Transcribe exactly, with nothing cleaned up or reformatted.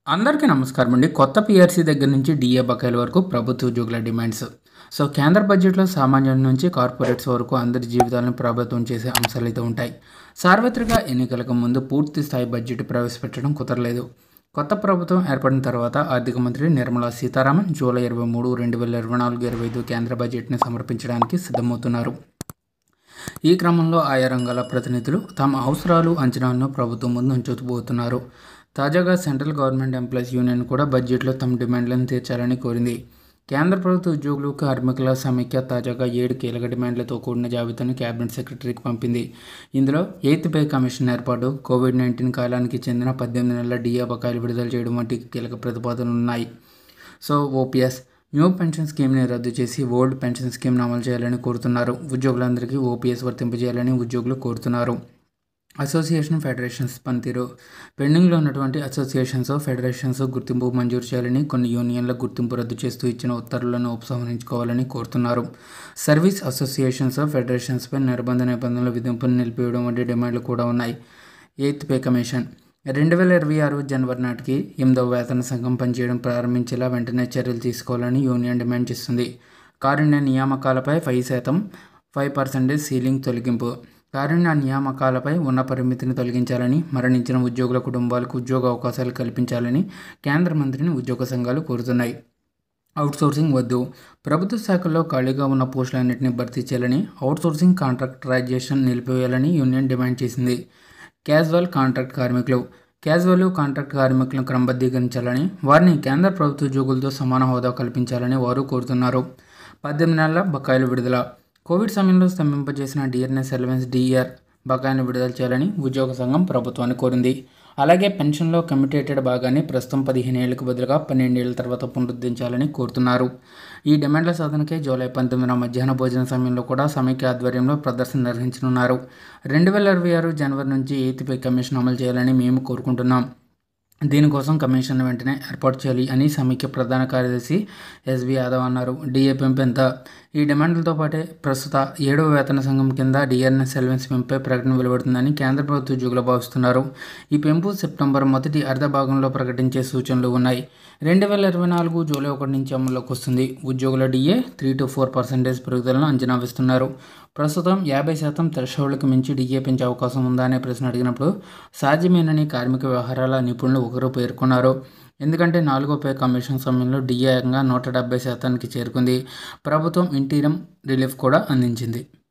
అందరికీ నమస్కారం అండి. కొత్త పీఆర్సీ దగ్గర నుంచి డీఏ బకాయిల వరకు ప్రభుత్వ ఉద్యోగుల డిమాండ్స్. సో కేంద్ర బడ్జెట్లో సామాన్యుల నుంచి కార్పొరేట్స్ వరకు అందరి జీవితాలను ప్రభావితం చేసే అంశాలు అయితే ఉంటాయి. సార్వత్రిక ఎన్నికలకు ముందు పూర్తి స్థాయి బడ్జెట్ ప్రవేశపెట్టడం కుదరలేదు. కొత్త ప్రభుత్వం ఏర్పడిన తర్వాత ఆర్థిక మంత్రి నిర్మలా సీతారామన్ జూలై ఇరవై మూడు రెండు వేల ఇరవై నాలుగు ఇరవై ఐదు కేంద్ర బడ్జెట్ని సమర్పించడానికి సిద్ధమవుతున్నారు. ఈ క్రమంలో ఆయా రంగాల ప్రతినిధులు తమ అవసరాలు అంచనాలను ప్రభుత్వం ముందు ఉంచబోతున్నారు. తాజాగా సెంట్రల్ గవర్నమెంట్ ఎంప్లాయీస్ యూనియన్ కూడా బడ్జెట్లో తమ డిమాండ్లను తీర్చాలని కోరింది. కేంద్ర ప్రభుత్వ ఉద్యోగులు కార్మికుల సమైక్య తాజాగా ఏడు కీలక డిమాండ్లతో కూడిన జాబితాను కేబినెట్ సెక్రటరీకి పంపింది. ఇందులో ఎయిత్ పే కమిషన్ ఏర్పాటు, కోవిడ్ నైన్టీన్ కాలానికి చెందిన పద్దెనిమిది నెలల డిఏ బకాయిలు విడుదల చేయడం వంటి కీలక ప్రతిపాదనలు ఉన్నాయి. సో ఓపీఎస్ న్యూ పెన్షన్ స్కీమ్ని రద్దు చేసి ఓల్డ్ పెన్షన్ స్కీమ్ను అమలు చేయాలని కోరుతున్నారు. ఉద్యోగులందరికీ ఓపీఎస్ వర్తింపజేయాలని ఉద్యోగులు కోరుతున్నారు. అసోసియేషన్ ఫెడరేషన్స్ పనితీరు పెండింగ్లో ఉన్నటువంటి అసోసియేషన్స్ ఫెడరేషన్స్ గుర్తింపు మంజూరు చేయాలని, కొన్ని యూనియన్ల గుర్తింపు రద్దు చేస్తూ ఇచ్చిన ఉత్తర్వులను ఉపసంహరించుకోవాలని కోరుతున్నారు. సర్వీస్ అసోసియేషన్స్ ఫెడరేషన్స్పై నిర్బంధ నిబంధనల విధింపును నిలిపివేయడం వంటి డిమాండ్లు కూడా ఉన్నాయి. ఎయిత్ పే కమిషన్ రెండు వేల ఇరవై ఆరు జనవరి నాటికి ఎనిమిదవ వేతన సంఘం పనిచేయడం ప్రారంభించేలా వెంటనే చర్యలు తీసుకోవాలని యూనియన్ డిమాండ్ చేస్తుంది. కారుణ్య నియామకాలపై ఫైవ్ శాతం ఫైవ్ పర్సెంటేజ్ సీలింగ్ తొలగింపు. కారుణ్య నియామకాలపై ఉన్న పరిమితిని తొలగించాలని, మరణించిన ఉద్యోగుల కుటుంబాలకు ఉద్యోగ అవకాశాలు కల్పించాలని కేంద్ర మంత్రిని ఉద్యోగ సంఘాలు కోరుతున్నాయి. అవుట్సోర్సింగ్ వద్దు, ప్రభుత్వ శాఖల్లో ఖాళీగా ఉన్న పోస్టులన్నింటినీ భర్తీ చేయాలని, అవుట్సోర్సింగ్ కాంట్రాక్టరైజేషన్ నిలిపివేయాలని యూనియన్ డిమాండ్ చేసింది. క్యాజువల్ కాంట్రాక్ట్ కార్మికులు క్యాజువల్ కాంట్రాక్ట్ కార్మికులను క్రమబద్ధీకరించాలని, వారిని కేంద్ర ప్రభుత్వ ఉద్యోగులతో సమాన హోదా కల్పించాలని వారు కోరుతున్నారు. పద్దెనిమిది నెలల బకాయిలు విడుదల కోవిడ్ సమయంలో స్తంభింపజేసిన డిఆర్ఎస్ అలవెన్స్ డిఆర్ బకాయిలను విడుదల చేయాలని ఉద్యోగ సంఘం ప్రభుత్వాన్ని కోరింది. అలాగే పెన్షన్లో కమ్యూటేటెడ్ భాగాన్ని ప్రస్తుతం పదిహేను ఏళ్లకు బదులుగా పన్నెండు ఏళ్ల తర్వాత పునరుద్ధరించాలని కోరుతున్నారు. ఈ డిమాండ్ల సాధనకే జూలై పంతొమ్మిదిన మధ్యాహ్న భోజన సమయంలో కూడా సమైక్య ఆధ్వర్యంలో ప్రదర్శన నిర్వహించనున్నారు. రెండు వేల ఇరవై ఆరు జనవరి నుంచి ఎయిత్ పే కమిషన్ అమలు చేయాలని మేము కోరుకుంటున్నాం. దీనికోసం కమిషన్ వెంటనే ఏర్పాటు చేయాలి అని సమైక్య ప్రధాన కార్యదర్శి ఎస్వి యాదవ్ అన్నారు. డిఏ పెంపు ఎంత? ఈ డిమాండ్లతో పాటే ప్రస్తుత ఏడవ వేతన సంఘం కింద డిఆర్ఎస్ అలవెన్స్ పెంపై ప్రకటన వెలువడుతుందని కేంద్ర ప్రభుత్వ ఉద్యోగులు భావిస్తున్నారు. ఈ పెంపు సెప్టెంబర్ మొదటి అర్ధ భాగంలో ప్రకటించే సూచనలు ఉన్నాయి. రెండు వేల ఇరవై నాలుగు జూలై ఒకటి నుంచి అమల్లోకి వస్తుంది. ఉద్యోగుల DA three to four percentage పెరుగుదలను అంచనా వేస్తున్నారు. ప్రస్తుతం యాభై శాతం థ్రెషోల్డ్కి మించి డిఏ పెంచే అవకాశం ఉందా అనే ప్రశ్న అడిగినప్పుడు సాధ్యమేనని కార్మిక వ్యవహారాల నిపుణులు ఒకరు పేర్కొన్నారు. ఎందుకంటే నాలుగో పే కమిషన్ సమయంలో డిఏ ఏకంగా నూట డెబ్బై శాతానికి చేరుకుంది. ప్రభుత్వం ఇంటీరియం రిలీఫ్ కూడా అందించింది.